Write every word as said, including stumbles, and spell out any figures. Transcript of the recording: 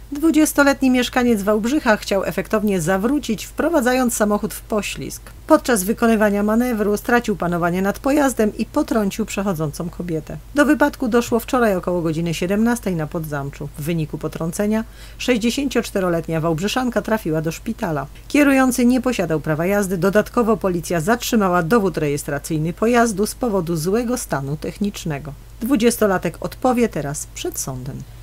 Dwudziestoletni mieszkaniec Wałbrzycha chciał efektownie zawrócić, wprowadzając samochód w poślizg. Podczas wykonywania manewru stracił panowanie nad pojazdem i potrącił przechodzącą kobietę. Do wypadku doszło wczoraj około godziny siedemnastej na Podzamczu. W wyniku potrącenia sześćdziesięcioczteroletnia wałbrzyszanka trafiła do szpitala. Kierujący nie posiadał prawa jazdy, dodatkowo policja zatrzymała dowód rejestracyjny pojazdu z powodu złego stanu technicznego. Dwudziestolatek odpowie teraz przed sądem.